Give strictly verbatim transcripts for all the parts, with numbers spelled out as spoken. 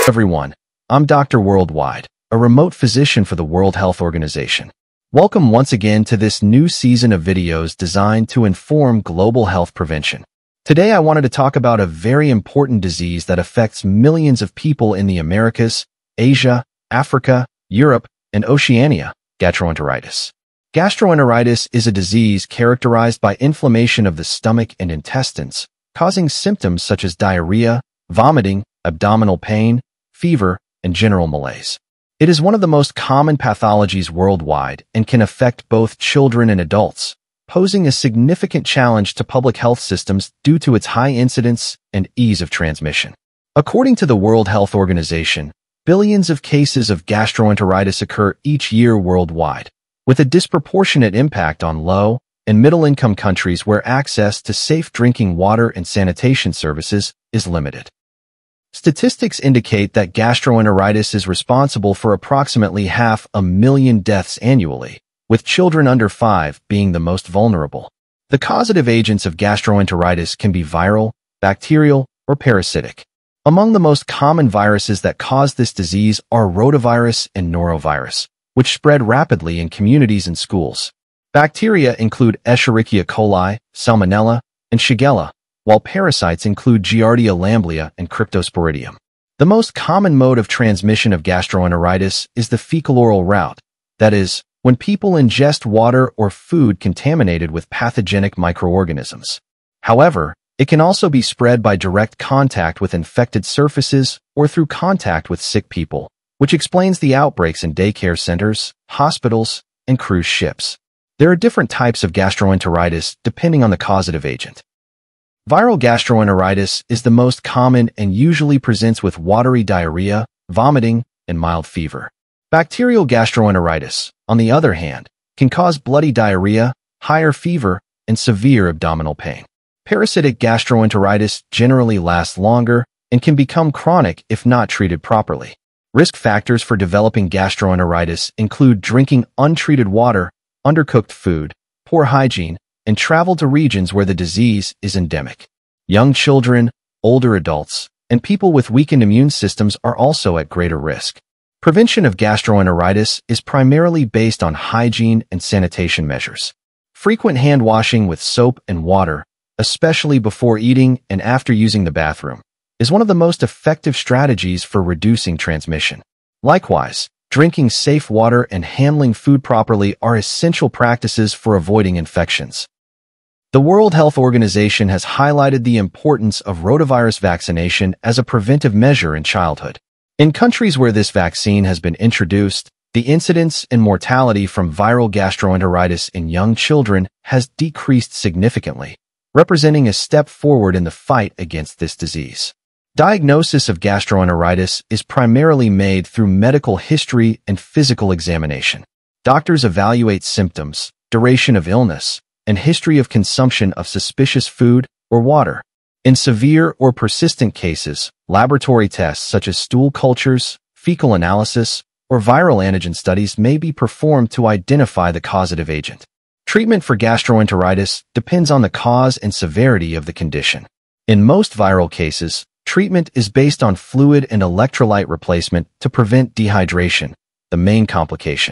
Everyone, I'm Doctor Worldwide, a remote physician for the World Health Organization. Welcome once again to this new season of videos designed to inform global health prevention. Today I wanted to talk about a very important disease that affects millions of people in the Americas, Asia, Africa, Europe, and Oceania, gastroenteritis. Gastroenteritis is a disease characterized by inflammation of the stomach and intestines, causing symptoms such as diarrhea, vomiting, abdominal pain, fever, and general malaise. It is one of the most common pathologies worldwide and can affect both children and adults, posing a significant challenge to public health systems due to its high incidence and ease of transmission. According to the World Health Organization, billions of cases of gastroenteritis occur each year worldwide, with a disproportionate impact on low and middle-income countries where access to safe drinking water and sanitation services is limited. Statistics indicate that gastroenteritis is responsible for approximately half a million deaths annually, with children under five being the most vulnerable. The causative agents of gastroenteritis can be viral, bacterial, or parasitic. Among the most common viruses that cause this disease are rotavirus and norovirus, which spread rapidly in communities and schools. Bacteria include Escherichia coli, Salmonella, and Shigella, while parasites include Giardia lamblia and Cryptosporidium. The most common mode of transmission of gastroenteritis is the fecal-oral route, that is, when people ingest water or food contaminated with pathogenic microorganisms. However, it can also be spread by direct contact with infected surfaces or through contact with sick people, which explains the outbreaks in daycare centers, hospitals, and cruise ships. There are different types of gastroenteritis depending on the causative agent. Viral gastroenteritis is the most common and usually presents with watery diarrhea, vomiting, and mild fever. Bacterial gastroenteritis, on the other hand, can cause bloody diarrhea, higher fever, and severe abdominal pain. Parasitic gastroenteritis generally lasts longer and can become chronic if not treated properly. Risk factors for developing gastroenteritis include drinking untreated water, undercooked food, poor hygiene, and travel to regions where the disease is endemic. Young children, older adults, and people with weakened immune systems are also at greater risk. Prevention of gastroenteritis is primarily based on hygiene and sanitation measures. Frequent hand washing with soap and water, especially before eating and after using the bathroom, is one of the most effective strategies for reducing transmission. Likewise, drinking safe water and handling food properly are essential practices for avoiding infections. The World Health Organization has highlighted the importance of rotavirus vaccination as a preventive measure in childhood. In countries where this vaccine has been introduced, the incidence and mortality from viral gastroenteritis in young children has decreased significantly, representing a step forward in the fight against this disease. Diagnosis of gastroenteritis is primarily made through medical history and physical examination. Doctors evaluate symptoms, duration of illness, and history of consumption of suspicious food or water. In severe or persistent cases, laboratory tests such as stool cultures, fecal analysis, or viral antigen studies may be performed to identify the causative agent. Treatment for gastroenteritis depends on the cause and severity of the condition. In most viral cases, treatment is based on fluid and electrolyte replacement to prevent dehydration, the main complication.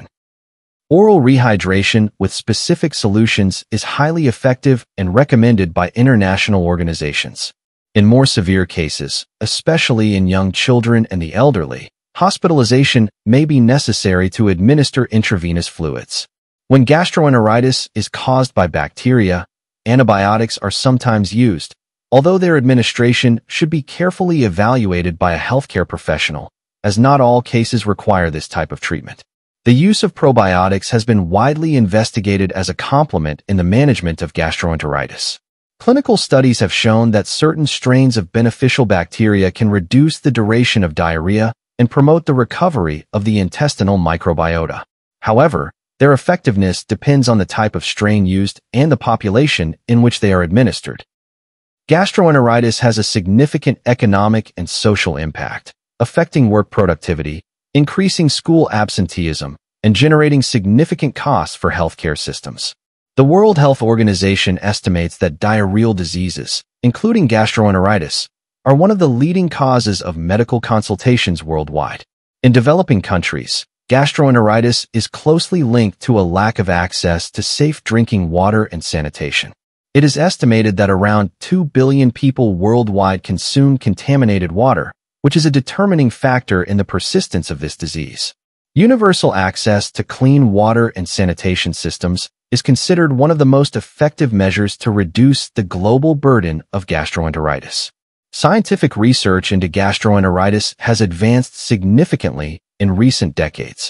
Oral rehydration with specific solutions is highly effective and recommended by international organizations. In more severe cases, especially in young children and the elderly, hospitalization may be necessary to administer intravenous fluids. When gastroenteritis is caused by bacteria, antibiotics are sometimes used, although their administration should be carefully evaluated by a healthcare professional, as not all cases require this type of treatment. The use of probiotics has been widely investigated as a complement in the management of gastroenteritis. Clinical studies have shown that certain strains of beneficial bacteria can reduce the duration of diarrhea and promote the recovery of the intestinal microbiota. However, their effectiveness depends on the type of strain used and the population in which they are administered. Gastroenteritis has a significant economic and social impact, affecting work productivity, increasing school absenteeism, and generating significant costs for healthcare systems. The World Health Organization estimates that diarrheal diseases, including gastroenteritis, are one of the leading causes of medical consultations worldwide. In developing countries, gastroenteritis is closely linked to a lack of access to safe drinking water and sanitation. It is estimated that around two billion people worldwide consume contaminated water, which is a determining factor in the persistence of this disease. Universal access to clean water and sanitation systems is considered one of the most effective measures to reduce the global burden of gastroenteritis. Scientific research into gastroenteritis has advanced significantly in recent decades.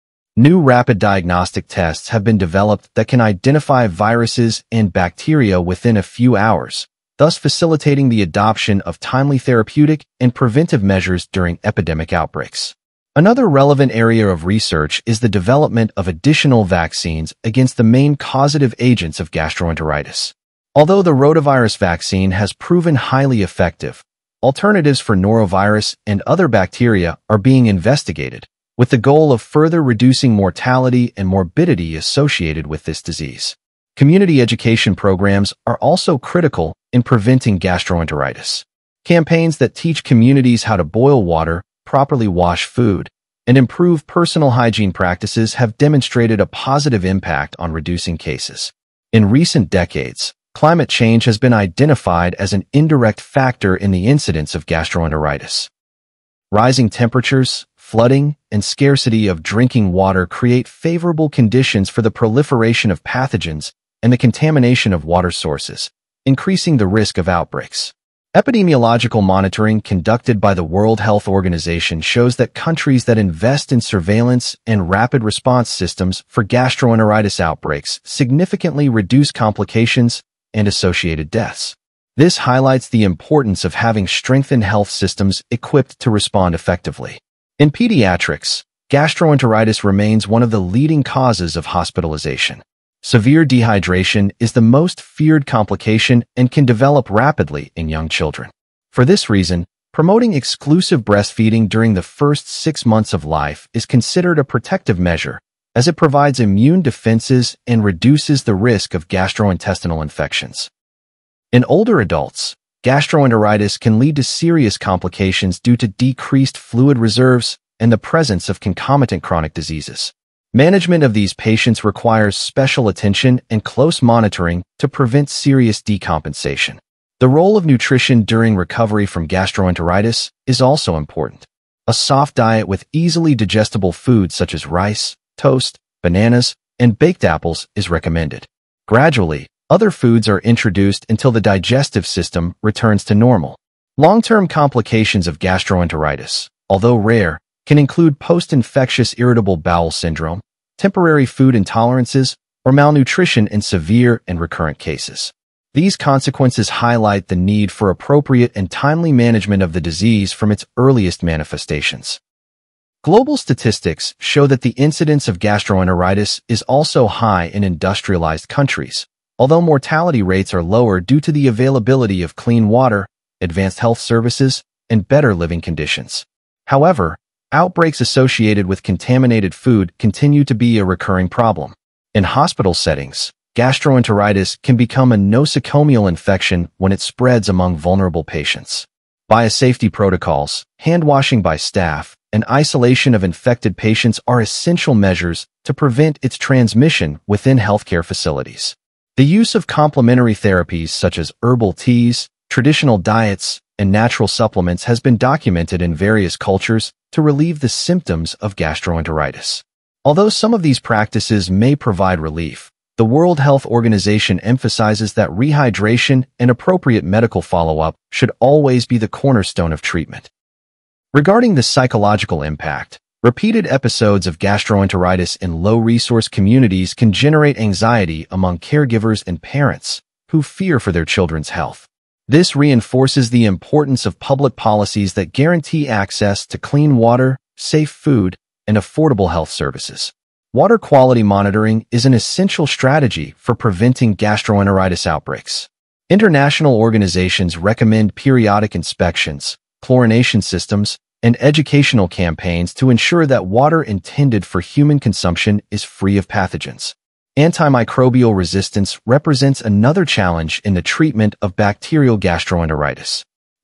New rapid diagnostic tests have been developed that can identify viruses and bacteria within a few hours, thus facilitating the adoption of timely therapeutic and preventive measures during epidemic outbreaks. Another relevant area of research is the development of additional vaccines against the main causative agents of gastroenteritis. Although the rotavirus vaccine has proven highly effective, alternatives for norovirus and other bacteria are being investigated, with the goal of further reducing mortality and morbidity associated with this disease. Community education programs are also critical in preventing gastroenteritis. Campaigns that teach communities how to boil water, properly wash food, and improve personal hygiene practices have demonstrated a positive impact on reducing cases. In recent decades, climate change has been identified as an indirect factor in the incidence of gastroenteritis. Rising temperatures, flooding, and scarcity of drinking water create favorable conditions for the proliferation of pathogens and the contamination of water sources, increasing the risk of outbreaks. Epidemiological monitoring conducted by the World Health Organization shows that countries that invest in surveillance and rapid response systems for gastroenteritis outbreaks significantly reduce complications and associated deaths. This highlights the importance of having strengthened health systems equipped to respond effectively. In pediatrics, gastroenteritis remains one of the leading causes of hospitalization. Severe dehydration is the most feared complication and can develop rapidly in young children. For this reason, promoting exclusive breastfeeding during the first six months of life is considered a protective measure, as it provides immune defenses and reduces the risk of gastrointestinal infections. In older adults, gastroenteritis can lead to serious complications due to decreased fluid reserves and the presence of concomitant chronic diseases. Management of these patients requires special attention and close monitoring to prevent serious decompensation. The role of nutrition during recovery from gastroenteritis is also important. A soft diet with easily digestible foods such as rice, toast, bananas, and baked apples is recommended. Gradually, other foods are introduced until the digestive system returns to normal. Long-term complications of gastroenteritis, although rare, can include post-infectious irritable bowel syndrome, temporary food intolerances, or malnutrition in severe and recurrent cases. These consequences highlight the need for appropriate and timely management of the disease from its earliest manifestations. Global statistics show that the incidence of gastroenteritis is also high in industrialized countries, although mortality rates are lower due to the availability of clean water, advanced health services, and better living conditions. However, outbreaks associated with contaminated food continue to be a recurring problem. In hospital settings, gastroenteritis can become a nosocomial infection when it spreads among vulnerable patients. Biosafety protocols, hand washing by staff, and isolation of infected patients are essential measures to prevent its transmission within healthcare facilities. The use of complementary therapies such as herbal teas, traditional diets, and natural supplements has been documented in various cultures to relieve the symptoms of gastroenteritis. Although some of these practices may provide relief, the World Health Organization emphasizes that rehydration and appropriate medical follow-up should always be the cornerstone of treatment. Regarding the psychological impact, repeated episodes of gastroenteritis in low-resource communities can generate anxiety among caregivers and parents who fear for their children's health. This reinforces the importance of public policies that guarantee access to clean water, safe food, and affordable health services. Water quality monitoring is an essential strategy for preventing gastroenteritis outbreaks. International organizations recommend periodic inspections, chlorination systems, and educational campaigns to ensure that water intended for human consumption is free of pathogens. Antimicrobial resistance represents another challenge in the treatment of bacterial gastroenteritis.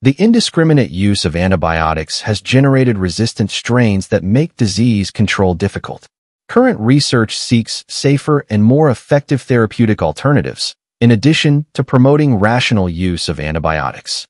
The indiscriminate use of antibiotics has generated resistant strains that make disease control difficult. Current research seeks safer and more effective therapeutic alternatives, in addition to promoting rational use of antibiotics.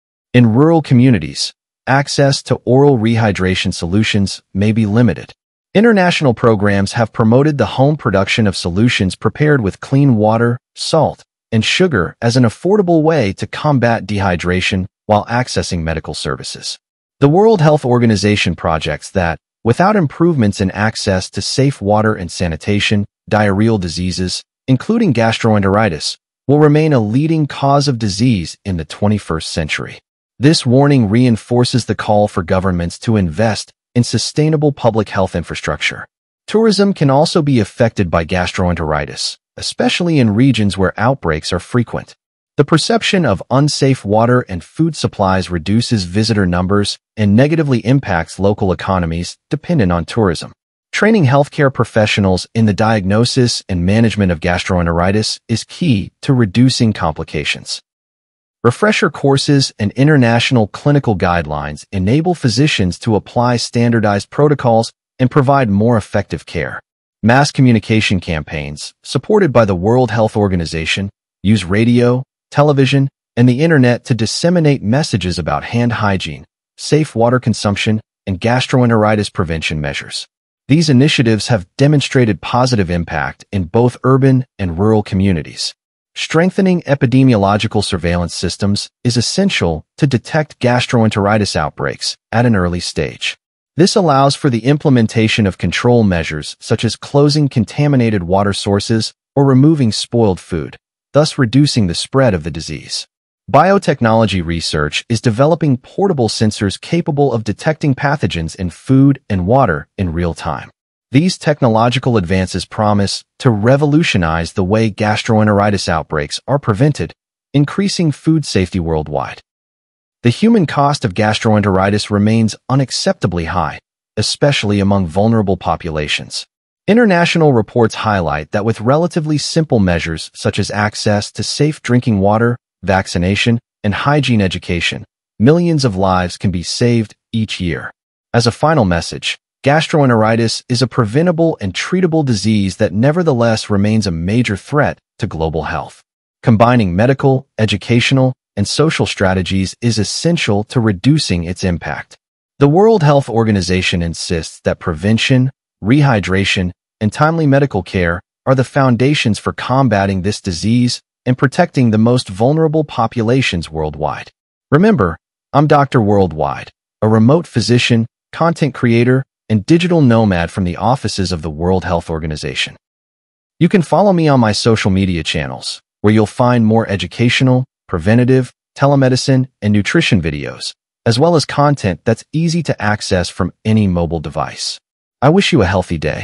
In rural communities, access to oral rehydration solutions may be limited. International programs have promoted the home production of solutions prepared with clean water, salt, and sugar as an affordable way to combat dehydration while accessing medical services. The World Health Organization projects that, without improvements in access to safe water and sanitation, diarrheal diseases, including gastroenteritis, will remain a leading cause of disease in the twenty-first century. This warning reinforces the call for governments to invest in sustainable public health infrastructure. Tourism can also be affected by gastroenteritis, especially in regions where outbreaks are frequent. The perception of unsafe water and food supplies reduces visitor numbers and negatively impacts local economies dependent on tourism. Training healthcare professionals in the diagnosis and management of gastroenteritis is key to reducing complications. Refresher courses and international clinical guidelines enable physicians to apply standardized protocols and provide more effective care. Mass communication campaigns, supported by the World Health Organization, use radio, television, and the internet to disseminate messages about hand hygiene, safe water consumption, and gastroenteritis prevention measures. These initiatives have demonstrated positive impact in both urban and rural communities. Strengthening epidemiological surveillance systems is essential to detect gastroenteritis outbreaks at an early stage. This allows for the implementation of control measures such as closing contaminated water sources or removing spoiled food, thus reducing the spread of the disease. Biotechnology research is developing portable sensors capable of detecting pathogens in food and water in real time. These technological advances promise to revolutionize the way gastroenteritis outbreaks are prevented, increasing food safety worldwide. The human cost of gastroenteritis remains unacceptably high, especially among vulnerable populations. International reports highlight that with relatively simple measures such as access to safe drinking water, vaccination, and hygiene education, millions of lives can be saved each year. As a final message, gastroenteritis is a preventable and treatable disease that nevertheless remains a major threat to global health. Combining medical, educational, and social strategies is essential to reducing its impact. The World Health Organization insists that prevention, rehydration, and timely medical care are the foundations for combating this disease and protecting the most vulnerable populations worldwide. Remember, I'm Doctor Worldwide, a remote physician, content creator, and digital nomad from the offices of the World Health Organization. You can follow me on my social media channels, where you'll find more educational, preventative, telemedicine, and nutrition videos, as well as content that's easy to access from any mobile device. I wish you a healthy day.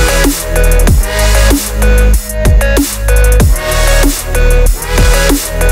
We'll be right back.